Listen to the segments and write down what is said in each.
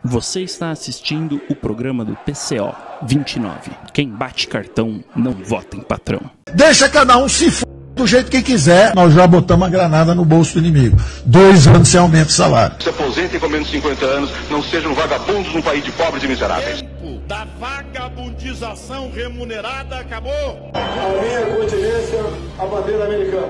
Você está assistindo o programa do PCO 29. Quem bate cartão não vota em patrão. Deixa cada um se f*** do jeito que quiser. Nós já botamos a granada no bolso do inimigo. 2 anos sem aumento de salário. Se aposentem com menos de 50 anos, não sejam vagabundos num país de pobres e miseráveis. O tempo da vagabundização remunerada acabou. A minha continência, a bandeira americana.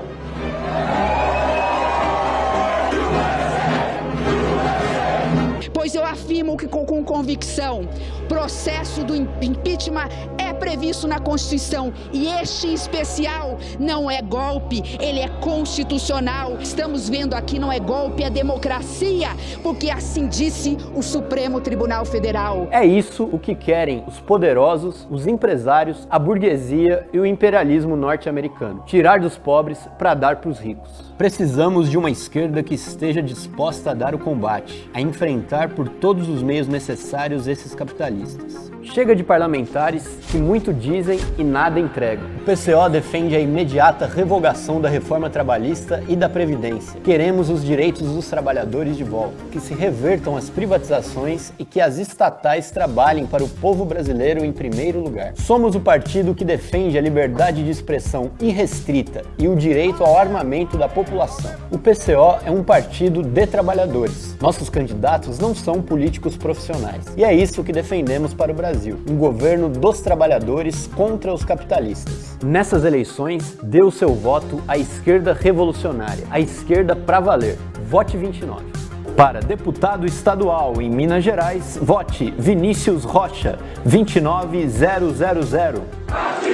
Pois eu afirmo que com convicção, o processo do impeachment é previsto na Constituição e este em especial não é golpe, ele é constitucional. Estamos vendo aqui não é golpe, é democracia, porque assim disse o Supremo Tribunal Federal. É isso o que querem os poderosos, os empresários, a burguesia e o imperialismo norte-americano. Tirar dos pobres para dar para os ricos. Precisamos de uma esquerda que esteja disposta a dar o combate, a enfrentar por todos os meios necessários esses capitalistas. Chega de parlamentares que muito dizem e nada entregam. O PCO defende a imediata revogação da reforma trabalhista e da Previdência. Queremos os direitos dos trabalhadores de volta, que se revertam as privatizações e que as estatais trabalhem para o povo brasileiro em primeiro lugar. Somos o partido que defende a liberdade de expressão irrestrita e o direito ao armamento da população. O PCO é um partido de trabalhadores. Nossos candidatos não são políticos profissionais. E é isso que defendemos para o Brasil. Um governo dos trabalhadores contra os capitalistas. Nessas eleições, dê o seu voto à esquerda revolucionária, à esquerda pra valer. Vote 29. Para deputado estadual em Minas Gerais, vote Vinícius Rocha, 29000.